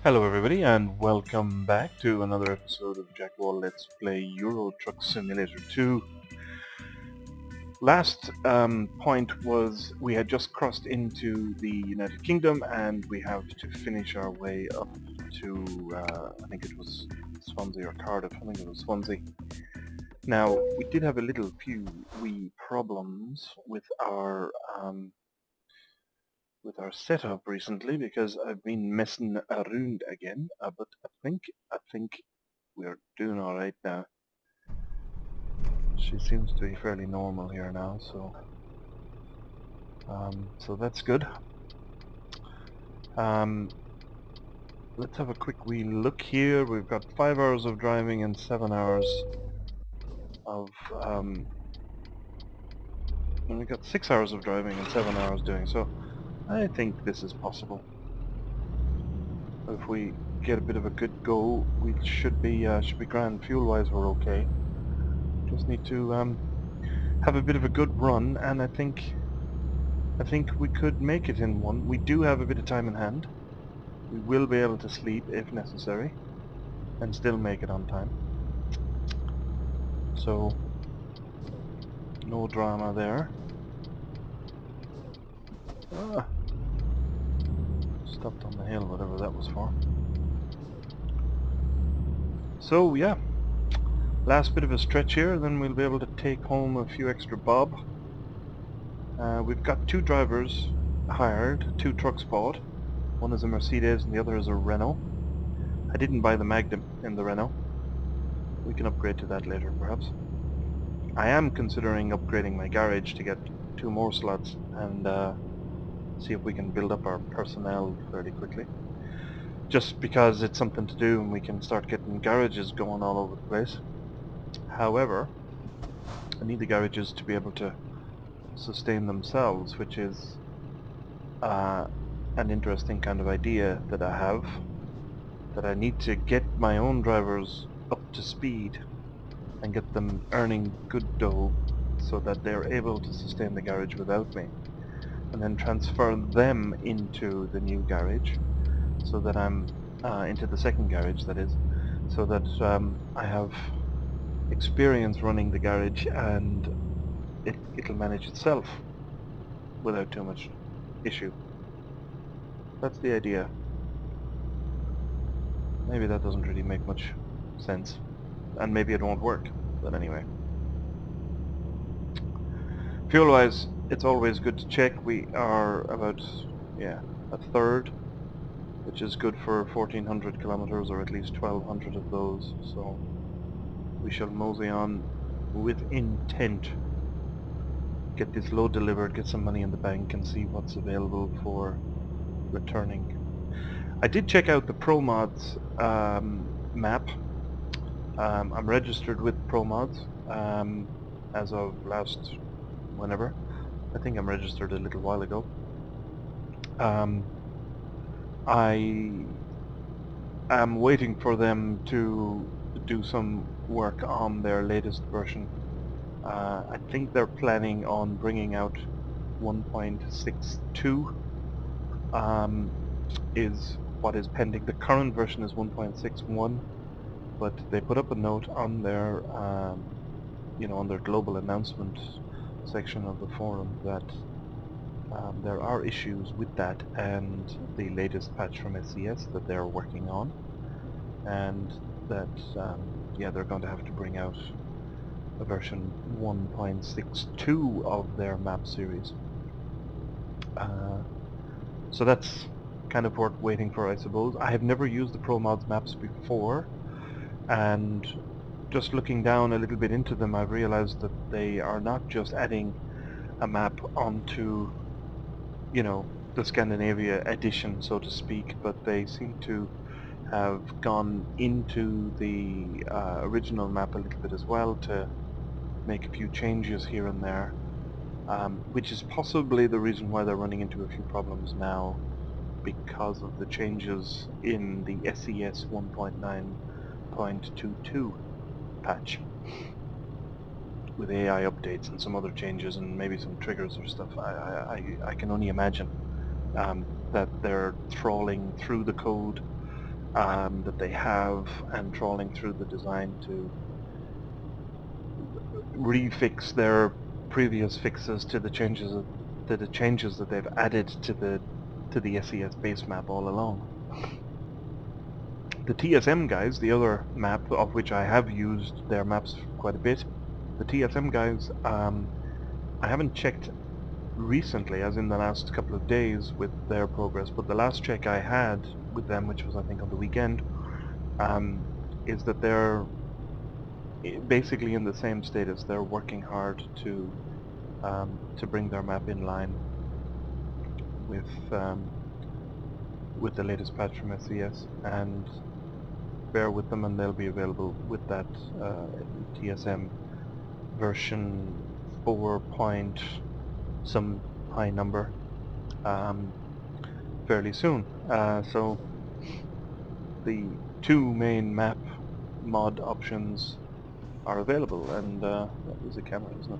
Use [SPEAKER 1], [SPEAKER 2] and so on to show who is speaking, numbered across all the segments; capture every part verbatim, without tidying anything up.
[SPEAKER 1] Hello everybody and welcome back to another episode of Jack Wall Let's Play Euro Truck Simulator two. Last um, point was we had just crossed into the United Kingdom and we have to finish our way up to, uh, I think it was Swansea or Cardiff, I think it was Swansea. Now, we did have a little few wee problems with our um, with our setup recently because I've been messing around again, uh, but I think I think we're doing all right now. She seems to be fairly normal here now, so um, so that's good. Um, let's have a quick wee look here. We've got five hours of driving and seven hours of um, and we've got six hours of driving and seven hours doing. So I think this is possible. If we get a bit of a good go, we should be uh, should be grand. Fuel-wise, we're okay. Just need to um, have a bit of a good run, and I think I think we could make it in one. We do have a bit of time in hand. We will be able to sleep if necessary, and still make it on time. So no drama there. Ah. Stopped on the hill, whatever that was for. So yeah, last bit of a stretch here, then we'll be able to take home a few extra bob. Uh, we've got two drivers hired, two trucks bought. One is a Mercedes and the other is a Renault. I didn't buy the Magnum in the Renault. We can upgrade to that later perhaps. I am considering upgrading my garage to get two more slots and uh, see if we can build up our personnel fairly quickly. Just because it's something to do and we can start getting garages going all over the place. However, I need the garages to be able to sustain themselves, which is uh, an interesting kind of idea that I have. That I need to get my own drivers up to speed and get them earning good dough so that they're able to sustain the garage without me. And then transfer them into the new garage, so that I'm uh, into the second garage, that is, so that um, I have experience running the garage and it, it'll manage itself without too much issue. That's the idea. Maybe that doesn't really make much sense, and maybe it won't work, but anyway. Fuel-wise, it's always good to check. We are about, yeah, a third, which is good for fourteen hundred kilometers, or at least twelve hundred of those, so we shall mosey on with intent. Get this load delivered, get some money in the bank, and see what's available for returning. I did check out the ProMods um, map. Um, I'm registered with ProMods um, as of last whenever. I think I'm registered a little while ago. Um, I am waiting for them to do some work on their latest version. Uh, I think they're planning on bringing out one point six two um, is what is pending. The current version is one point six one, but they put up a note on their, um, you know, on their global announcement section of the forum that um, there are issues with that and the latest patch from S C S that they're working on, and that um, yeah, they're going to have to bring out a version one point six two of their map series. Uh, so that's kind of worth waiting for, I suppose. I have never used the ProMods maps before, and just looking down a little bit into them, I've realized that they are not just adding a map onto, you know, the Scandinavia edition, so to speak, but they seem to have gone into the uh, original map a little bit as well to make a few changes here and there, um, which is possibly the reason why they're running into a few problems now, because of the changes in the S E S one point nine point two two patch with A I updates and some other changes and maybe some triggers or stuff. I, I, I can only imagine um, that they're trawling through the code um, that they have, and trawling through the design to refix their previous fixes to the changes of, to the changes that they've added to the to the S E S base map all along. The T S M guys, the other map of which I have used their maps quite a bit, the T S M guys, um, I haven't checked recently, as in the last couple of days, with their progress, but the last check I had with them, which was I think on the weekend, um, is that they're basically in the same status. They're working hard to um, to bring their map in line with um, with the latest patch from S E S, and bear with them and they'll be available with that uh, T S M version four point some high number um, fairly soon. Uh, so the two main map mod options are available, and uh, that is a camera, isn't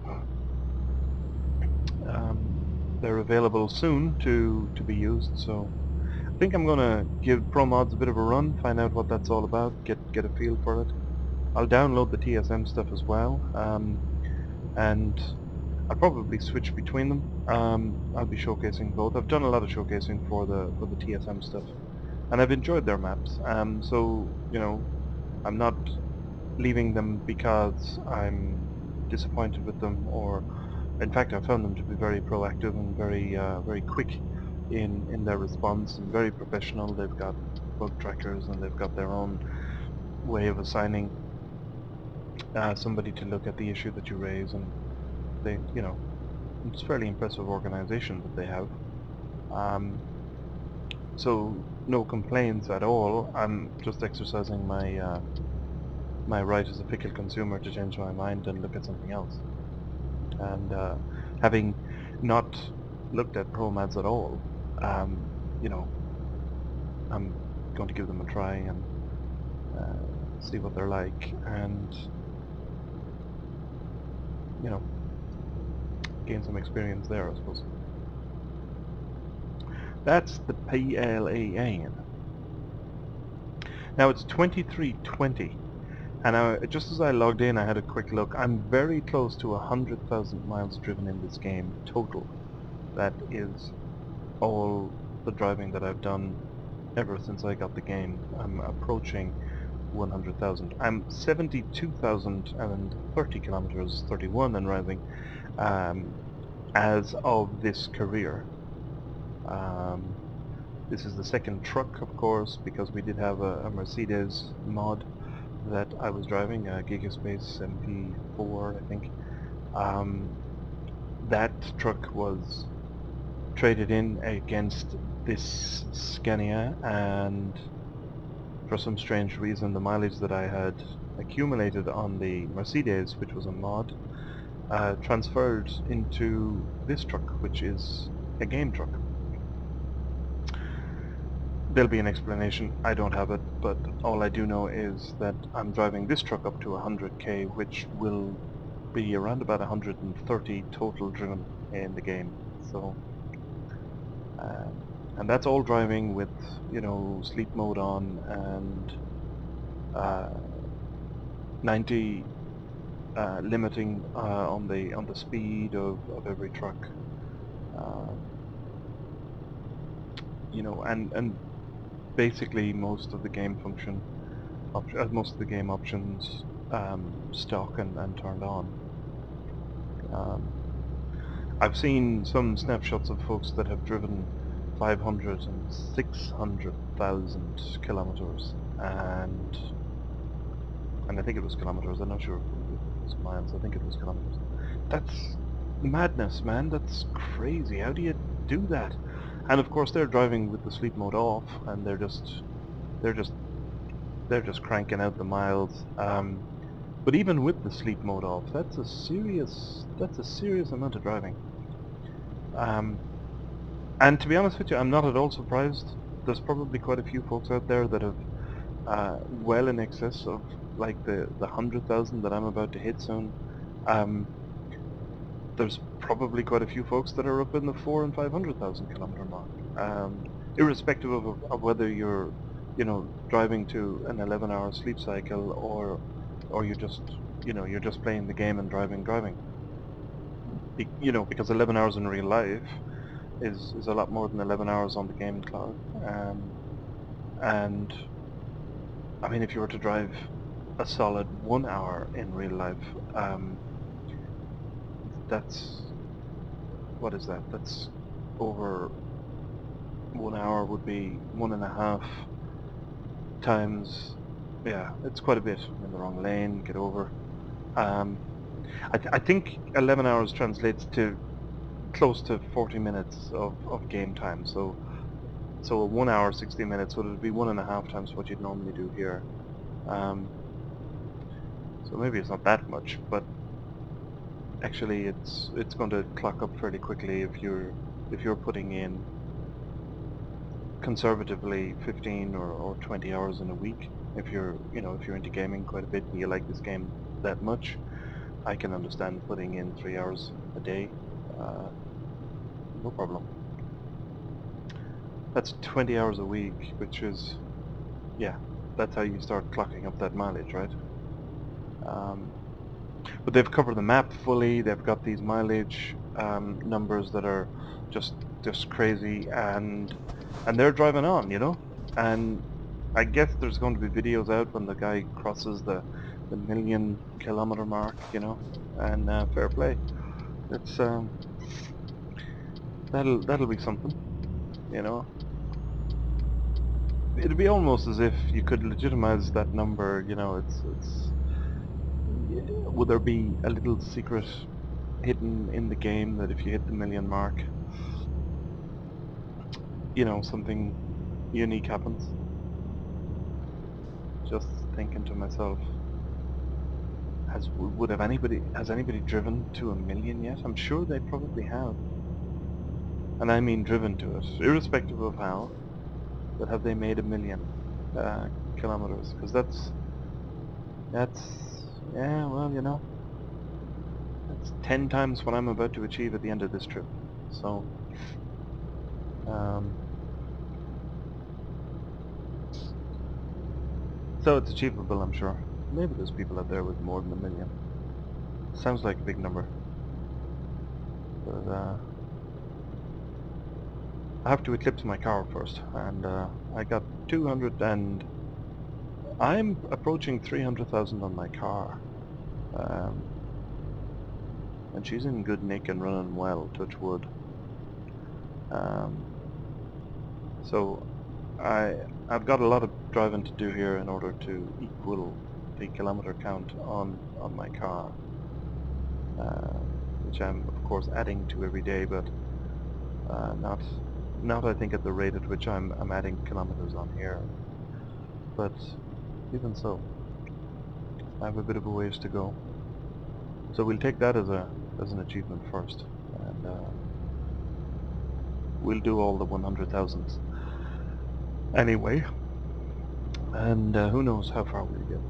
[SPEAKER 1] it? Um, they're available soon to to be used. So I think I'm gonna give ProMods a bit of a run, find out what that's all about, get get a feel for it. I'll download the T S M stuff as well, um, and I'll probably switch between them. Um, I'll be showcasing both. I've done a lot of showcasing for the for the T S M stuff, and I've enjoyed their maps. Um, so you know, I'm not leaving them because I'm disappointed with them, or in fact I found them to be very proactive and very uh, very quick in in their response, and very professional. They've got bug trackers and they've got their own way of assigning uh, somebody to look at the issue that you raise, and they, you know, it's a fairly impressive organization that they have. Um, so no complaints at all. I'm just exercising my uh, my right as a fickle consumer to change my mind and look at something else. And uh, having not looked at ProMods at all, um, you know, I'm going to give them a try and uh, see what they're like, and you know, gain some experience there, I suppose. That's the P L A N. Now it's twenty-three twenty, and I, just as I logged in I had a quick look. I'm very close to a hundred thousand miles driven in this game total. That is all the driving that I've done ever since I got the game. I'm approaching one hundred thousand. I'm seventy-two thousand thirty kilometers, thirty-one and rising, um, as of this career. Um, this is the second truck, of course, because we did have a, a Mercedes mod that I was driving, a Gigaspace M P four, I think. Um, that truck was traded in against this Scania, and for some strange reason the mileage that I had accumulated on the Mercedes, which was a mod, uh, transferred into this truck, which is a game truck. There'll be an explanation. I don't have it, but all I do know is that I'm driving this truck up to one hundred K, which will be around about one hundred thirty total driven in the game. So, um, and that's all driving with, you know, sleep mode on, and uh, ninety uh, limiting uh, on the on the speed of, of every truck. Uh, you know, and and basically most of the game function, op uh, most of the game options um, stock and, and turned on. Um, I've seen some snapshots of folks that have driven five hundred and six hundred thousand kilometers, and and I think it was kilometers. I'm not sure if it was miles. I think it was kilometers. That's madness, man. That's crazy. How do you do that? And of course they're driving with the sleep mode off, and they're just they're just they're just cranking out the miles. Um, but even with the sleep mode off, that's a serious that's a serious amount of driving. Um, and to be honest with you, I'm not at all surprised. There's probably quite a few folks out there that have uh, well in excess of like the the hundred thousand that I'm about to hit soon. Um, there's probably quite a few folks that are up in the four and five hundred thousand kilometer mark, um, irrespective of, of whether you're you know, driving to an eleven hour sleep cycle, or or you just, you know, you're just playing the game and driving, driving. Be, you know, because eleven hours in real life is is a lot more than eleven hours on the game clock. Um, and I mean, if you were to drive a solid one hour in real life, um, that's, what is that? That's over one hour would be one and a half times, yeah, it's quite a bit. In the wrong lane, get over. Um, I, th I think eleven hours translates to close to forty minutes of, of game time. So, so a one hour, sixty minutes would be one and a half times what you'd normally do here. Um, so maybe it's not that much, but actually it's it's going to clock up fairly quickly if you're if you're putting in conservatively fifteen or, or twenty hours in a week. If you're you know if you're into gaming quite a bit and you like this game that much, I can understand putting in three hours a day. Uh, no problem. That's twenty hours a week, which is, yeah, that's how you start clocking up that mileage, right? Um, but they've covered the map fully. They've got these mileage um, numbers that are just just crazy, and and they're driving on, you know. And I guess there's going to be videos out when the guy crosses the the million kilometer mark, you know. And uh, fair play. It's um, that'll that'll be something, you know. It'd be almost as if you could legitimize that number, you know. It's it's. Would there be a little secret hidden in the game that if you hit the million mark, you know, something unique happens? Just thinking to myself, has would have anybody has anybody driven to a million yet? I'm sure they probably have, and I mean driven to it, irrespective of how. But have they made a million uh, kilometers? Because that's that's yeah, well, you know, that's ten times what I'm about to achieve at the end of this trip. So, um, so it's achievable, I'm sure. Maybe there's people out there with more than a million. Sounds like a big number. But uh, I have to eclipse my car first, and uh, I got two hundred and I'm approaching three hundred thousand on my car. Um, and she's in good nick and running well, touch wood. Um, so I, I've got a lot of driving to do here in order to equal the kilometer count on, on my car, uh, which I'm of course adding to every day, but uh, not, not I think at the rate at which I'm, I'm adding kilometers on here. But even so, I have a bit of a ways to go. So we'll take that as a as an achievement first, and uh, we'll do all the one hundred thousands anyway. And uh, who knows how far we'll get.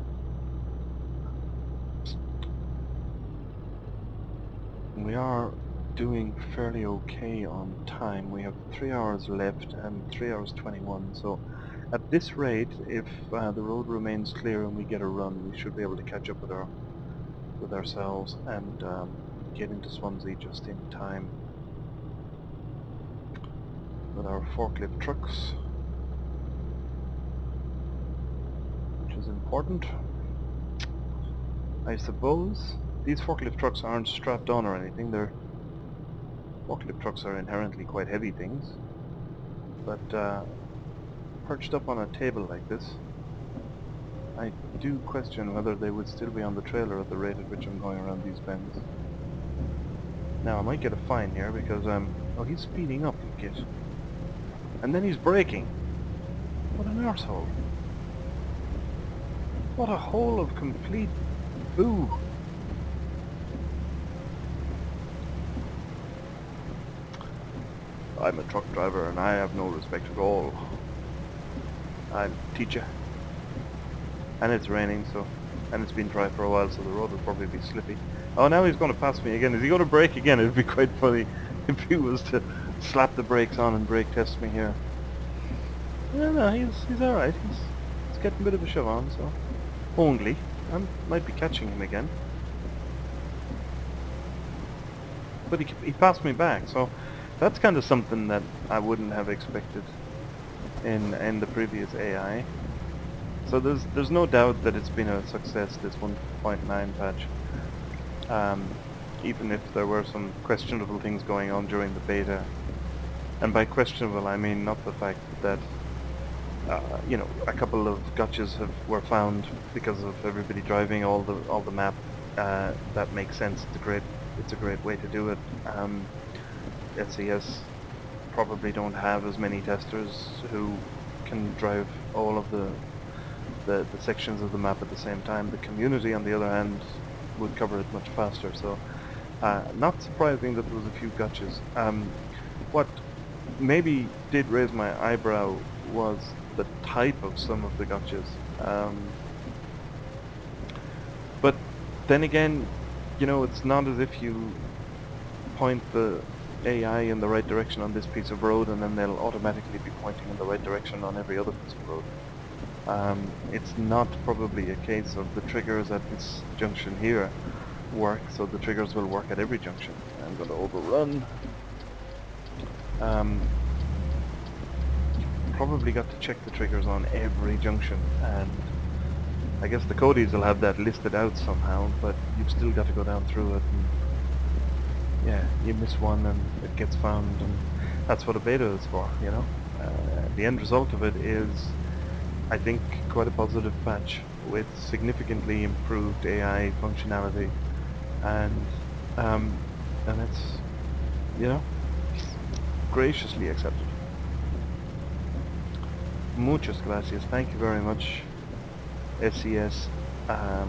[SPEAKER 1] We are doing fairly okay on time. We have three hours left and three hours twenty-one. So at this rate, if uh, the road remains clear and we get a run, we should be able to catch up with our with ourselves and um, get into Swansea just in time with our forklift trucks, which is important. I suppose these forklift trucks aren't strapped on or anything. They're forklift trucks are inherently quite heavy things, but uh, perched up on a table like this, I do question whether they would still be on the trailer at the rate at which I'm going around these bends. Now I might get a fine here because um oh, he's speeding up, you kid. And then he's braking. What an arsehole. What a hole of complete boo. I'm a truck driver and I have no respect at all. I'll teach you. And it's raining, so, and it's been dry for a while, so the road will probably be slippy. Oh, now he's going to pass me again. Is he going to brake again? It would be quite funny if he was to slap the brakes on and brake test me here. No, no, he's he's all right. He's he's getting a bit of a shove on, so only I might be catching him again. But he he passed me back, so that's kind of something that I wouldn't have expected in in the previous A I. So there's there's no doubt that it's been a success, this one point nine patch. Um, even if there were some questionable things going on during the beta. And by questionable I mean not the fact that uh, you know, a couple of gotchas have were found because of everybody driving all the all the map. Uh, that makes sense. It's a great it's a great way to do it. Um, S E S probably don't have as many testers who can drive all of the, the the sections of the map at the same time. The community, on the other hand, would cover it much faster. So, uh, not surprising that there was a few gotchas. Um, what maybe did raise my eyebrow was the type of some of the gotchas. Um, but then again, you know, it's not as if you point the A I in the right direction on this piece of road and then they'll automatically be pointing in the right direction on every other piece of road. Um, it's not probably a case of the triggers at this junction here work, so the triggers will work at every junction. I'm going to overrun. Um, probably got to check the triggers on every junction, and I guess the Codies will have that listed out somehow, but you've still got to go down through it, and yeah, you miss one and it gets found, and that's what a beta is for, you know. Uh, the end result of it is, I think, quite a positive patch with significantly improved A I functionality, and um, and it's, you know, graciously accepted. Muchas gracias. Thank you very much, S E S. Um,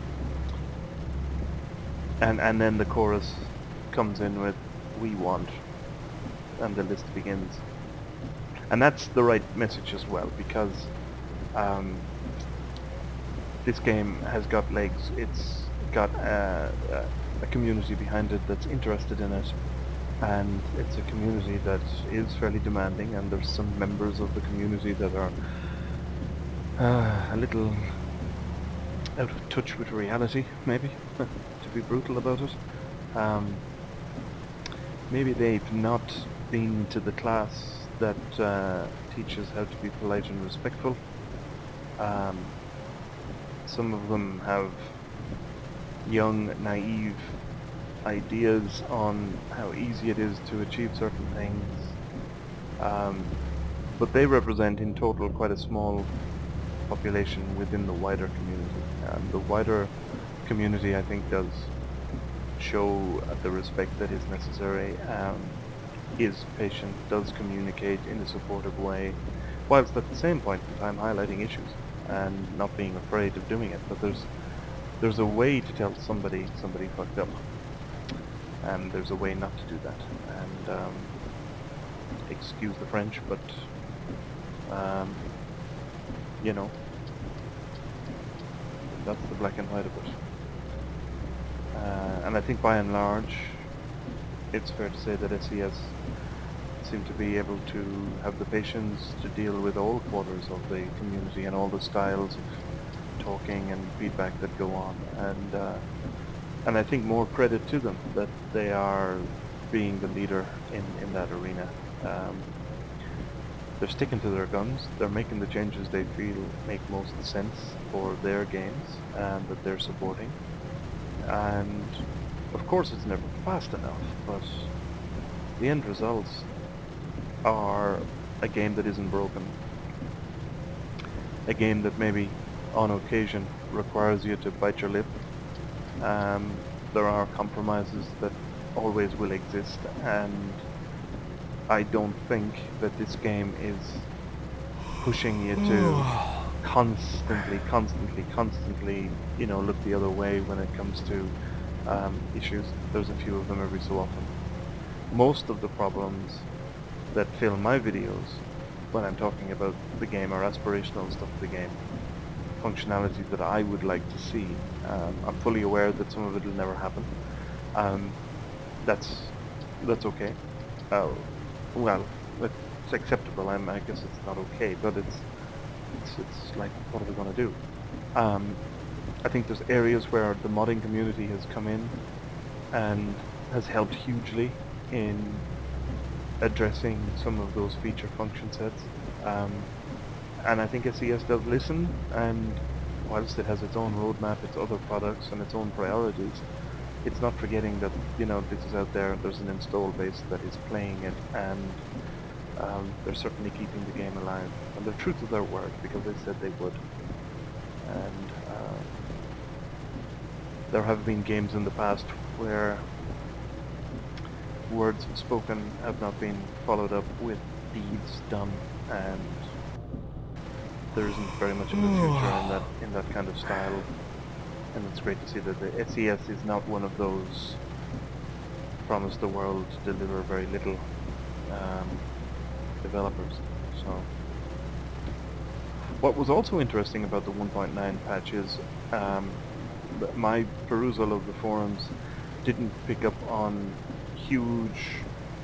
[SPEAKER 1] and and then the chorus comes in with "We want," and the list begins. And that's the right message as well, because um, this game has got legs. It's got a, a community behind it that's interested in it, and it's a community that is fairly demanding, and there's some members of the community that are uh, a little out of touch with reality, maybe, to be brutal about it. Um, maybe they've not been to the class that uh, teaches how to be polite and respectful. Um, some of them have young, naive ideas on how easy it is to achieve certain things, um, but they represent in total quite a small population within the wider community. And the wider community, I think, does show the respect that is necessary, um, is patient, does communicate in a supportive way, whilst at the same point in time highlighting issues and not being afraid of doing it. But there's there's a way to tell somebody somebody fucked up, and there's a way not to do that. And um, excuse the French, but um, you know, that's the black and white of it. Uh, and I think by and large, it's fair to say that S E S seem to be able to have the patience to deal with all quarters of the community and all the styles of talking and feedback that go on. And uh, and I think more credit to them that they are being the leader in, in that arena. Um, they're sticking to their guns, they're making the changes they feel make most sense for their games and that they're supporting. And of course it's never fast enough, but the end results are a game that isn't broken. A game that maybe on occasion requires you to bite your lip. Um, there are compromises that always will exist, and I don't think that this game is pushing you to constantly, constantly, constantly, you know, look the other way when it comes to um, issues. There's a few of them every so often. Most of the problems that fill my videos when I'm talking about the game are aspirational stuff of the game. Functionality that I would like to see. Um, I'm fully aware that some of it will never happen. Um, that's that's okay. Uh, well, it it's acceptable. I'm, I guess it's not okay, but it's it's it's like, what are we gonna do? Um, I think there's areas where the modding community has come in and has helped hugely in addressing some of those feature function sets. Um, and I think S E S does listen, and whilst it has its own roadmap, its other products and its own priorities, it's not forgetting that, you know, this is out there, there's an install base that is playing it, and um, they're certainly keeping the game alive. And they're true to their word, because they said they would. And uh, there have been games in the past where words spoken have not been followed up with deeds done, and there isn't very much of a future in that in that kind of style. And it's great to see that the S E S is not one of those promise the world, deliver very little um, developers. So, what was also interesting about the one point nine patch is um, my perusal of the forums didn't pick up on huge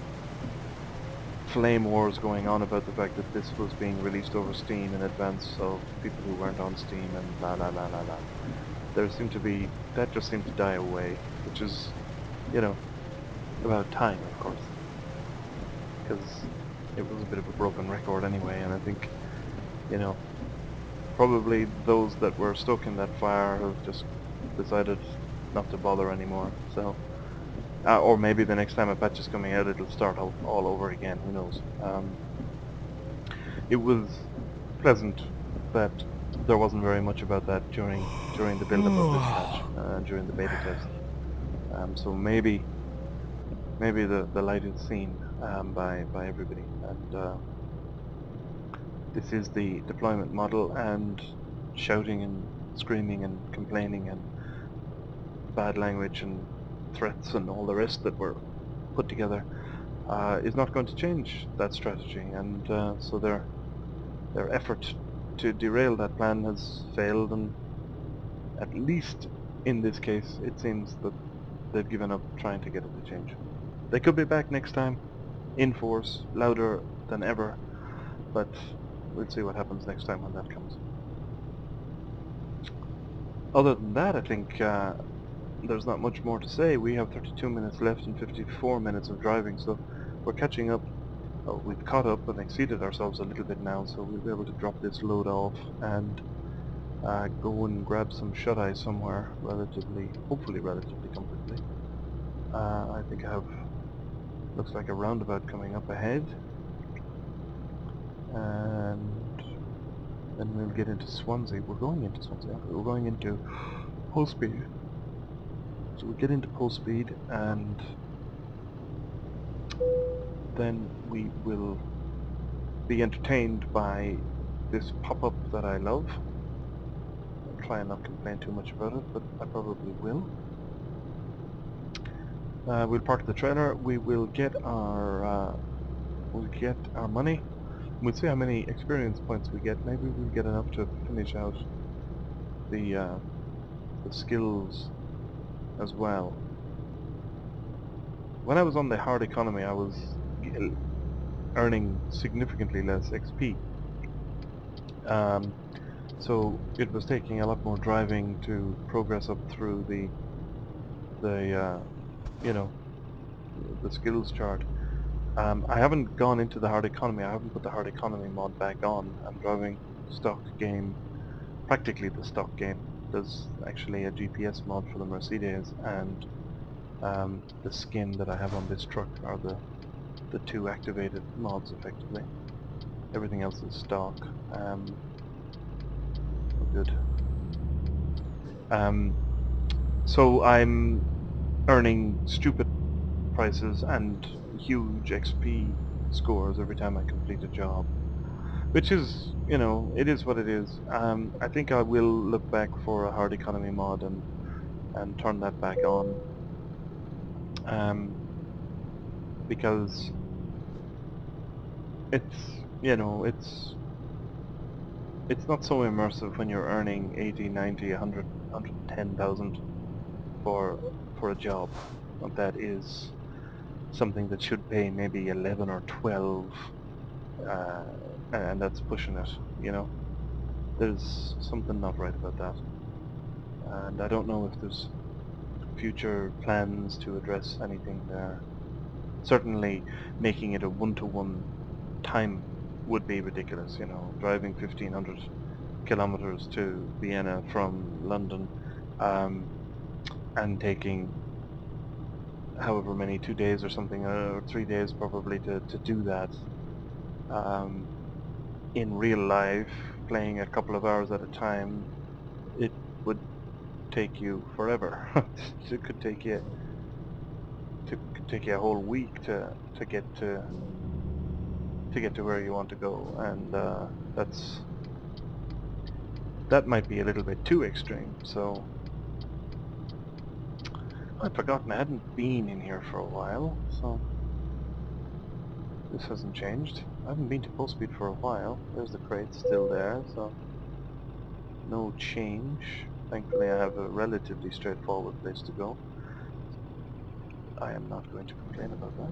[SPEAKER 1] flame wars going on about the fact that this was being released over Steam in advance of people who weren't on Steam and blah blah blah blah blah. There seemed to be, that just seemed to die away, which is, you know, about time, of course, because it was a bit of a broken record anyway, and I think, you know, probably those that were stuck in that fire have just decided not to bother anymore. So, uh, or maybe the next time a patch is coming out, it'll start all, all over again. Who knows? Um, it was pleasant that there wasn't very much about that during during the build-up of this patch, uh, during the beta test. Um, so maybe maybe the the light is seen um, by by everybody, and uh, this is the deployment model, and shouting and screaming and complaining and bad language and threats and all the rest that were put together uh, is not going to change that strategy, and uh, so their their effort to derail that plan has failed, and at least in this case it seems that they've given up trying to get it to change. They could be back next time, in force, louder than ever, but we'll see what happens next time when that comes. Other than that, I think uh, there's not much more to say. We have thirty-two minutes left and fifty-four minutes of driving, so we're catching up. Uh, we've caught up and exceeded ourselves a little bit now, so we'll be able to drop this load off and uh, go and grab some shut-eye somewhere relatively, hopefully relatively comfortably. Uh, I think I have, looks like a roundabout coming up ahead, and then we'll get into Swansea. We're going into Swansea, aren't we? We're going into Polespeed. So we'll get into Polespeed, and then we will be entertained by this pop-up that I love. I'll try and not complain too much about it, but I probably will. Uh, we'll park the trailer. We will get our uh, we'll get our money. We'll see how many experience points we get. Maybe we'll get enough to finish out the uh, the skills as well. When I was on the hard economy, I was earning significantly less X P. Um, so it was taking a lot more driving to progress up through the the uh, you know, the skills chart. Um, I haven't gone into the hard economy. I haven't put the hard economy mod back on. I'm driving stock game, practically the stock game. There's actually a G P S mod for the Mercedes, and um, the skin that I have on this truck are the the two activated mods effectively. Everything else is stock. Um, good. Um, so I'm earning stupid prices and huge X P scores every time I complete a job, which is, you know, it is what it is. Um, I think I will look back for a hard economy mod and and turn that back on, um, because it's, you know, it's it's not so immersive when you're earning eighty, ninety, one hundred, one hundred ten thousand for for a job that is something that should pay maybe eleven or twelve uh, and that's pushing it, you know. There's something not right about that. And I don't know if there's future plans to address anything there. Certainly making it a one-to-one time would be ridiculous, you know, driving fifteen hundred kilometers to Vienna from London, um, and taking however many, two days or something, or three days probably to, to do that. Um, in real life, playing a couple of hours at a time, it would take you forever. It could take you to could take you a whole week to to get to to get to where you want to go, and uh, that's that might be a little bit too extreme. So I'd forgotten I hadn't been in here for a while, so this hasn't changed. I haven't been to full speed for a while. There's the crate still there, so no change. Thankfully I have a relatively straightforward place to go. I am not going to complain about that.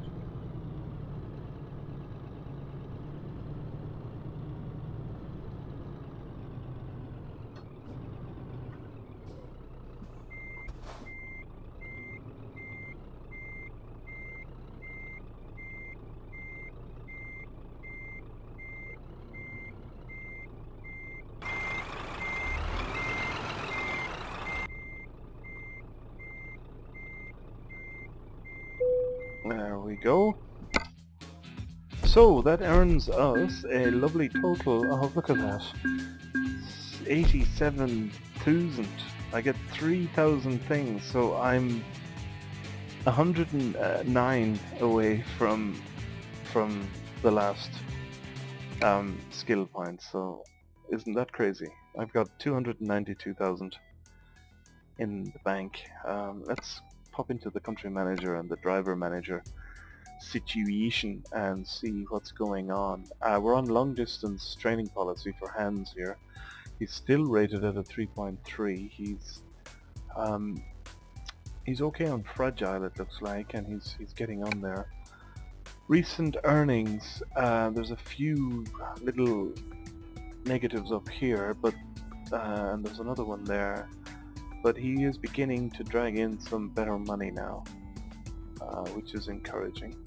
[SPEAKER 1] There we go. So that earns us a lovely total of, look at that, eighty-seven thousand. I get three thousand things, so I'm one hundred nine away from from the last um, skill points. So isn't that crazy? I've got two hundred ninety-two thousand in the bank. Um, let's pop into the country manager and the driver manager situation and see what's going on. Uh, we're on long distance training policy for Hans here. He's still rated at a three point three. He's um, he's okay on fragile, it looks like, and he's he's getting on there. Recent earnings, uh, there's a few little negatives up here, but uh, and there's another one there, but he is beginning to drag in some better money now, uh, which is encouraging.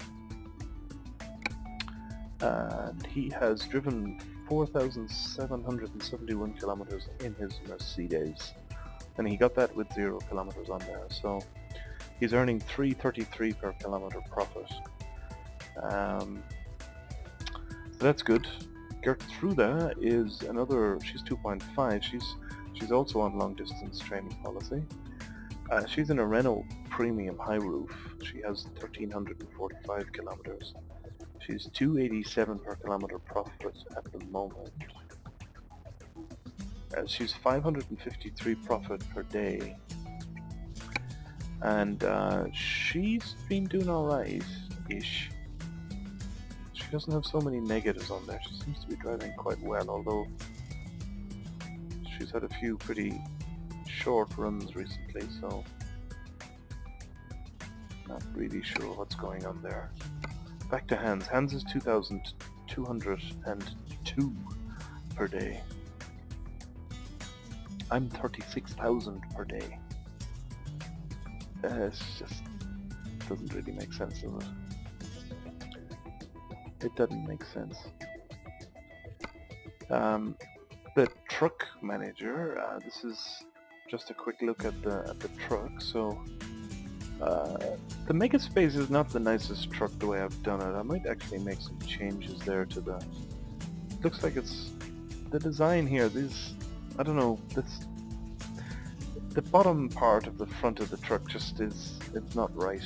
[SPEAKER 1] And he has driven four thousand seven hundred seventy-one kilometers in his Mercedes, and he got that with zero kilometers on there, so he's earning three thirty-three per kilometer profit. Um, so that's good. Gertruda is another, she's two point five, she's she's also on long distance training policy. Uh, she's in a Renault Premium High Roof. She has one thousand three hundred forty-five kilometers. She's two eighty-seven per kilometer profit at the moment. Uh, she's five hundred fifty-three profit per day. And uh, she's been doing alright-ish. She doesn't have so many negatives on there. She seems to be driving quite well, although she's had a few pretty short runs recently, so not really sure what's going on there. Back to Hans. Hans is two thousand two hundred two per day. I'm thirty-six thousand per day. Uh, it's just doesn't really make sense, does it? It doesn't make sense. Um, the truck manager. Uh, this is just a quick look at the at the truck. So. Uh, the Megaspace is not the nicest truck the way I've done it. I might actually make some changes there to the... It looks like it's... The design here, these... I don't know, this... The bottom part of the front of the truck just is... It's not right.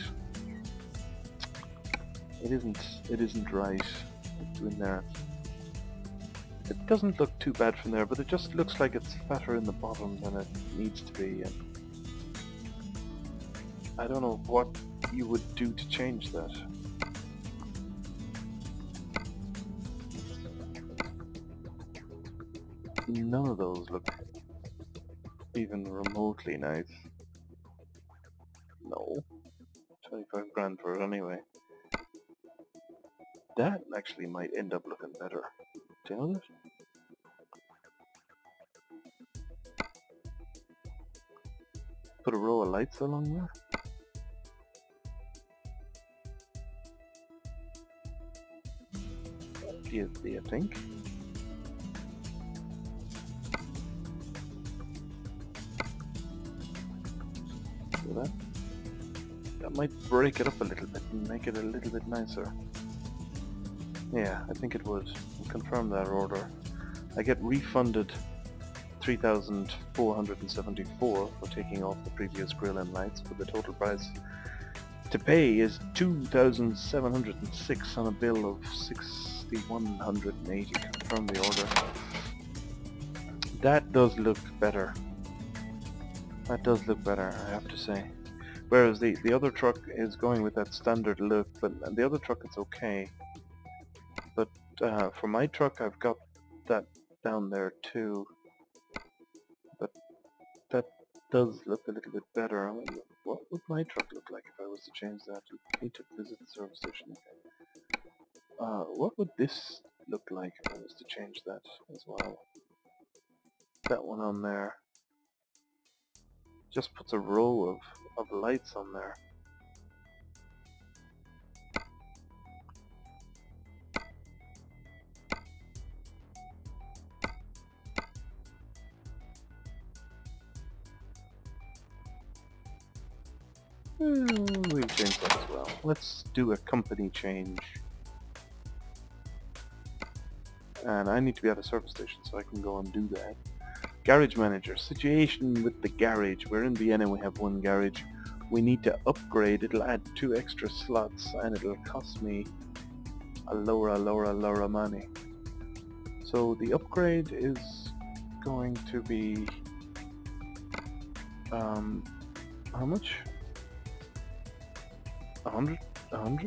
[SPEAKER 1] It isn't... It isn't right. It's in there. It doesn't look too bad from there, but it just looks like it's fatter in the bottom than it needs to be. And I don't know what you would do to change that. None of those look even remotely nice. No. twenty-five grand for it anyway. that actually might end up looking better. Do you know that? Put a row of lights along there. Do you, do you think? See that? That might break it up a little bit and make it a little bit nicer. Yeah, I think it would. I'll confirm that order. I get refunded three thousand four hundred seventy-four for taking off the previous grill and lights, but the total price to pay is two thousand seven hundred six on a bill of six thousand one hundred eighty. Confirm the order. That does look better. That does look better, I have to say. Whereas the, the other truck is going with that standard look, but the other truck it's okay. But uh, for my truck I've got that down there too. But that does look a little bit better. I mean, what would my truck look like if I was to change that? I need to visit the service station. Uh, what would this look like if I was to change that as well? That one on there just puts a row of, of lights on there. Hmm, we'll change that as well. Let's do a company change. And I need to be at a service station so I can go and do that. Garage manager. Situation with the garage. We're in Vienna, we have one garage. We need to upgrade. It'll add two extra slots and it'll cost me a lower, a lower, a lower money. So the upgrade is going to be um, how much? A hundred? A hundred?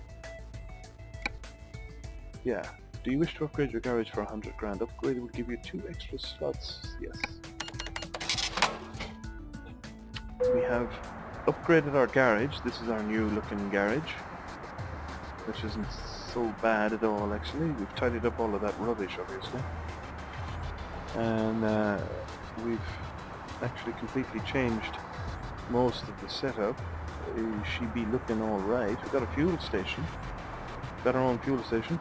[SPEAKER 1] Yeah. Do you wish to upgrade your garage for a hundred grand? Upgrade will give you two extra slots. Yes. We have upgraded our garage. This is our new looking garage, which isn't so bad at all actually. We've tidied up all of that rubbish obviously. And uh, we've actually completely changed most of the setup. It should be looking alright. We've got a fuel station. Got our own fuel station.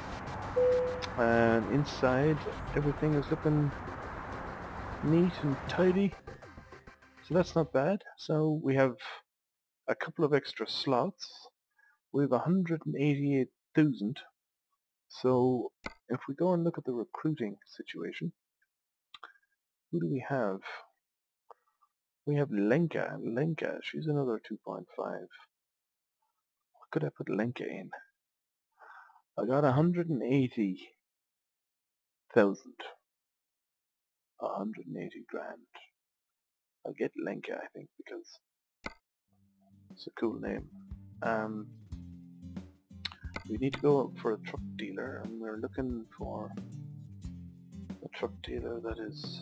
[SPEAKER 1] And inside everything is looking neat and tidy, so that's not bad. So we have a couple of extra slots. We have one hundred eighty-eight thousand. So if we go and look at the recruiting situation, who do we have? We have Lenka. Lenka, she's another two point five. What could I put Lenka in? I got one hundred eighty thousand. one hundred eighty grand. I'll get Lenka, I think, because it's a cool name. Um, we need to go up for a truck dealer, and we're looking for a truck dealer that is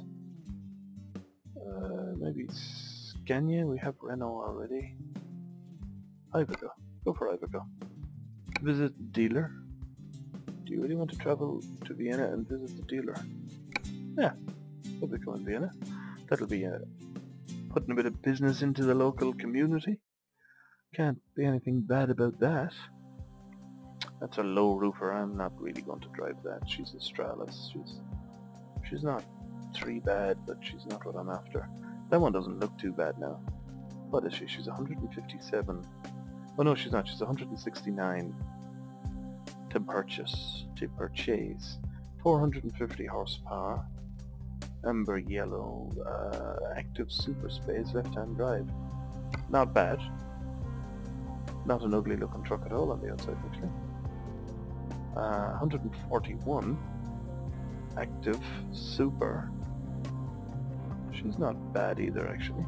[SPEAKER 1] uh, maybe Scania. We have Renault already. Iveco. Go for Iveco. Visit dealer. Do you really want to travel to Vienna and visit the dealer? Yeah, Iveco in Vienna. That'll be uh, putting a bit of business into the local community. Can't be anything bad about that. That's a low roofer. I'm not really going to drive that. She's a Stralis. She's she's not three bad, but she's not what I'm after. That one doesn't look too bad now. What is she? She's one hundred fifty-seven. Oh no, she's not. She's one hundred sixty-nine. To purchase, to purchase, four hundred fifty horsepower, amber yellow, uh, active super space, left-hand drive. Not bad. Not an ugly looking truck at all on the outside actually. Uh, one hundred forty-one, active super. She's not bad either actually.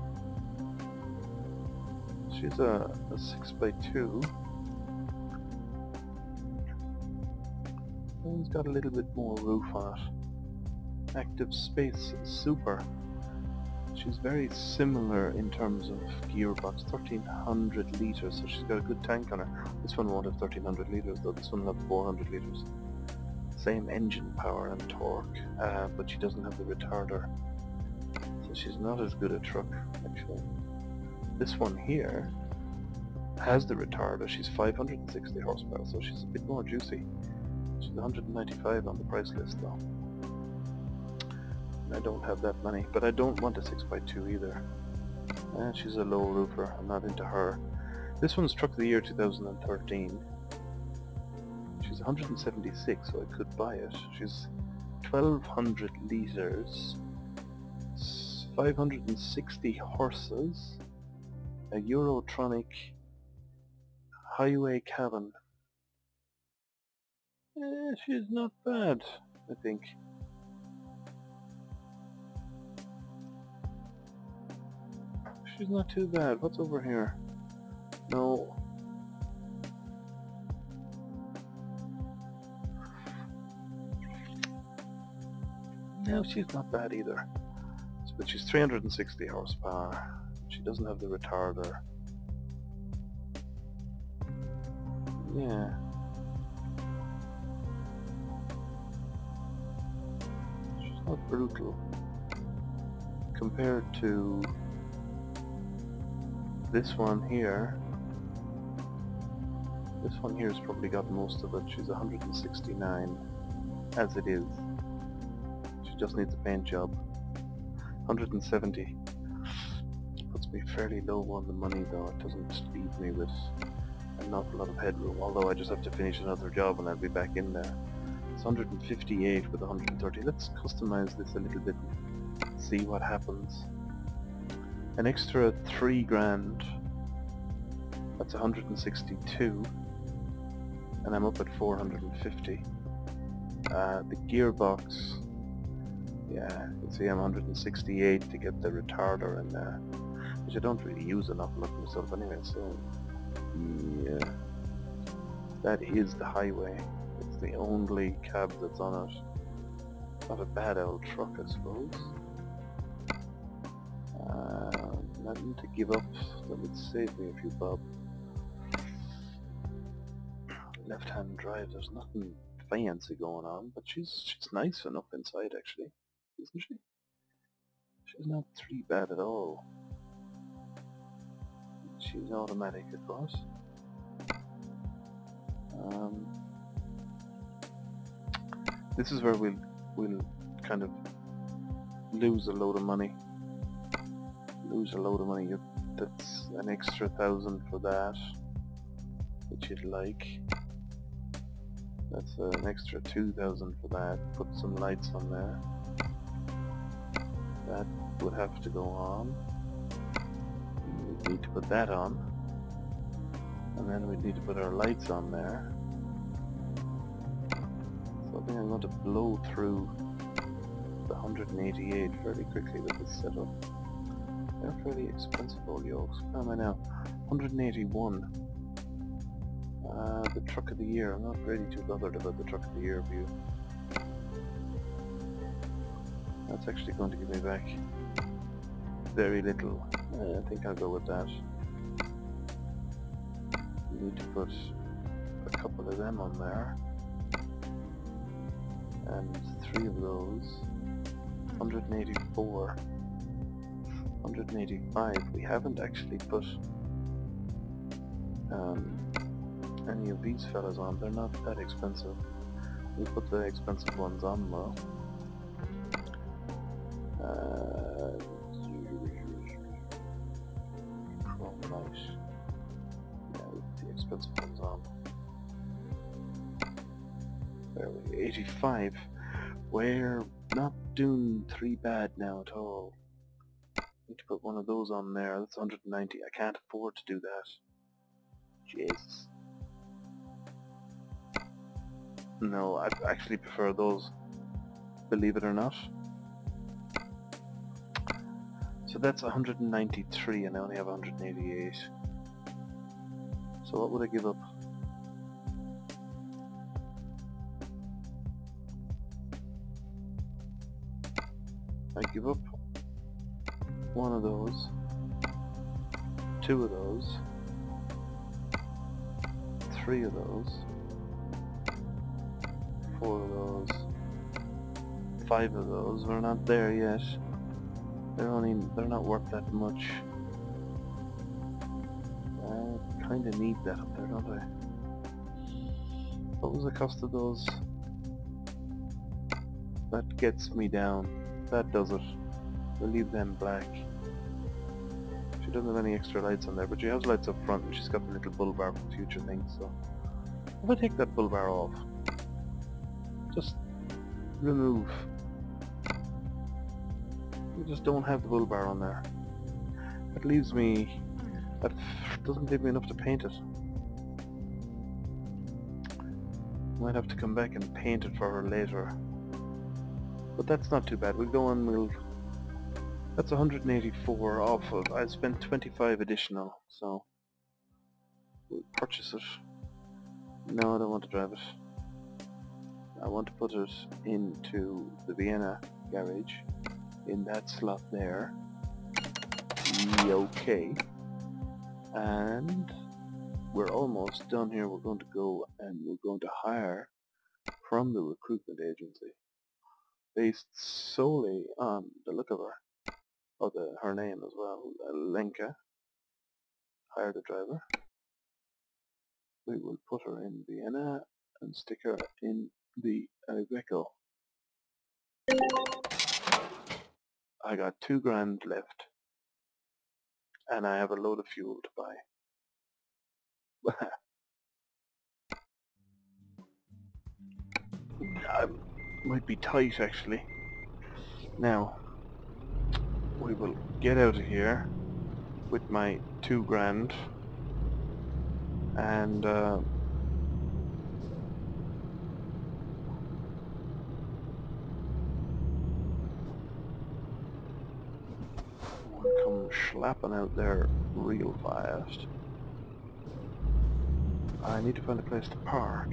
[SPEAKER 1] She's a, a six by two. It's got a little bit more roof on it. Active space super. She's very similar in terms of gearbox, thirteen hundred litres, so she's got a good tank on her. This one won't have thirteen hundred litres though, this one will have four hundred litres. Same engine power and torque, uh, but she doesn't have the retarder. So she's not as good a truck, actually. This one here has the retarder, she's five hundred sixty horsepower, so she's a bit more juicy. She's one hundred ninety-five on the price list though. I don't have that money, but I don't want a six by two either. Eh, she's a low roofer, I'm not into her. This one's Truck of the Year two thousand thirteen. She's one hundred seventy-six, so I could buy it. She's twelve hundred litres, five hundred sixty horses, a Eurotronic highway cabin. Eh, she's not bad, I think. She's not too bad. What's over here? No. No, she's not bad either. But she's three hundred sixty horsepower. She doesn't have the retarder. Yeah. She's not brutal compared to this one here. This one here has probably got most of it. She's one hundred sixty-nine as it is. She just needs a paint job. one hundred seventy puts me fairly low on the money though. It doesn't leave me with an awful lot of headroom, although I just have to finish another job and I'll be back in there. It's one hundred fifty-eight with one hundred thirty. Let's customize this a little bit and see what happens. An extra three grand, that's one hundred sixty-two, and I'm up at four hundred fifty. Uh, the gearbox, yeah, you see I'm one hundred sixty-eight to get the retarder in there, which I don't really use enough of myself anyway, so yeah, that is the highway. It's the only cab that's on it. Not a bad old truck, I suppose. Uh, nothing to give up, that would save me a few bob. Left-hand drive, there's nothing fancy going on, but she's she's nice enough inside actually, isn't she? She's not too bad at all. She's automatic, of course. Um, this is where we'll we'll kind of lose a load of money. Lose a load of money. You, that's an extra thousand for that, which you'd like. That's an extra two thousand for that. Put some lights on there. That would have to go on. We'd need to put that on, and then we'd need to put our lights on there. So I think I'm going to blow through the one hundred eighty-eight fairly quickly with this setup. They're fairly expensive, old yokes. How am I now? one hundred eighty-one. Uh, the Truck of the Year. I'm not really too bothered about the Truck of the Year view. That's actually going to give me back very little. Uh, I think I'll go with that. We need to put a couple of them on there. And three of those. one hundred eighty-four. one hundred eighty-five. We haven't actually put um, any of these fellas on. They're not that expensive. We put the expensive ones on though. Uh, Chrome light. Yeah, we put the expensive ones on. There we go. eighty-five. We're not doing three bad now at all. Need to put one of those on there. That's one hundred ninety. I can't afford to do that. Jesus. No, I actually prefer those, believe it or not. So that's one hundred ninety-three and I only have one hundred eighty-eight. So what would I give up? I give up one of those, two of those, three of those, four of those, five of those. We're not there yet. They're only, they're not worth that much. I kinda need that up there, don't I? What was the cost of those? That gets me down. That does it. We'll leave them black. She doesn't have any extra lights on there, but she has lights up front and she's got the little bull bar for future things, so... If I take that bull bar off, just remove. We just don't have the bull bar on there. That leaves me... That doesn't leave me enough to paint it. Might have to come back and paint it for her later. But that's not too bad. We'll go and we'll... That's one hundred eighty-four off of... I spent twenty-five additional, so... We'll purchase it. No, I don't want to drive it. I want to put it into the Vienna garage. In that slot there. Okay. And... we're almost done here. We're going to go and we're going to hire from the recruitment agency, based solely on the look of her, or the, her name as well, Lenka. Hire the driver. We will put her in Vienna and stick her in the Iveco. I got two grand left, and I have a load of fuel to buy. I might be tight actually. Now, we will get out of here with my two grand and uh, we'll come slapping out there real fast. I need to find a place to park.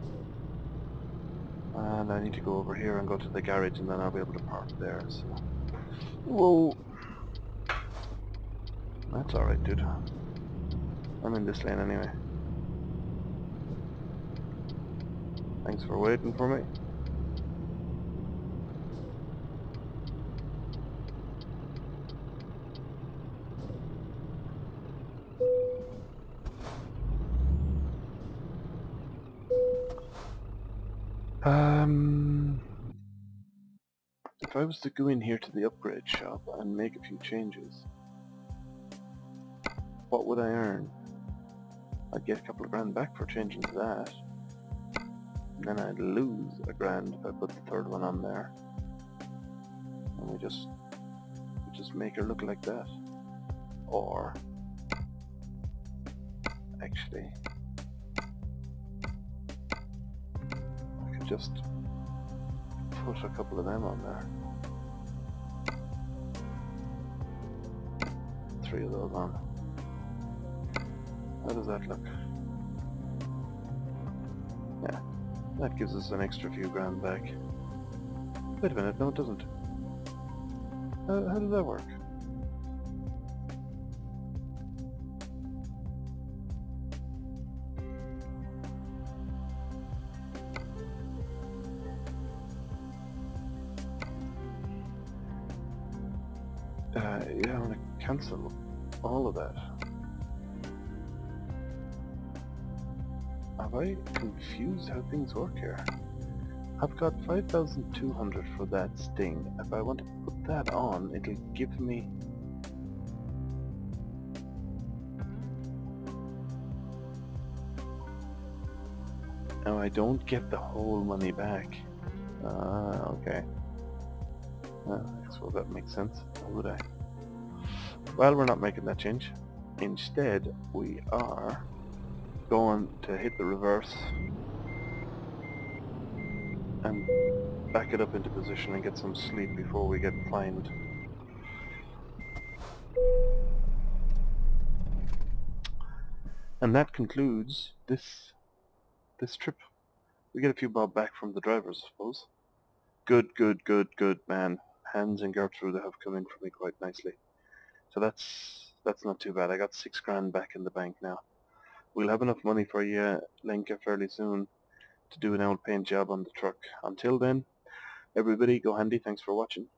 [SPEAKER 1] And I need to go over here and go to the garage and then I'll be able to park there, so... Whoa! That's alright, dude. I'm in this lane anyway. Thanks for waiting for me. Um, if I was to go in here to the upgrade shop and make a few changes, what would I earn? I'd get a couple of grand back for changing to that. And then I'd lose a grand if I put the third one on there. And we just, we just make her look like that. Or, actually, just put a couple of them on there. Three of those on. How does that look? Yeah, that gives us an extra few grand back. Wait a minute, no it doesn't. How, how does that work? Uh, yeah, I want to cancel all of that. Have I confused how things work here? I've got five thousand two hundred for that Sting. If I want to put that on, it'll give me... No, I don't get the whole money back. Ah, okay. Uh, I guess well that makes sense. How would I? Well, we're not making that change. Instead, we are going to hit the reverse and back it up into position and get some sleep before we get fined. And that concludes this this trip. We get a few bob back from the drivers, I suppose. Good, good, good, good, man. Hans and Gertrude have come in for me quite nicely. So that's that's not too bad. I got six grand back in the bank now. We'll have enough money for you, Lenka, fairly soon to do an old paint job on the truck. Until then, everybody go handy. Thanks for watching.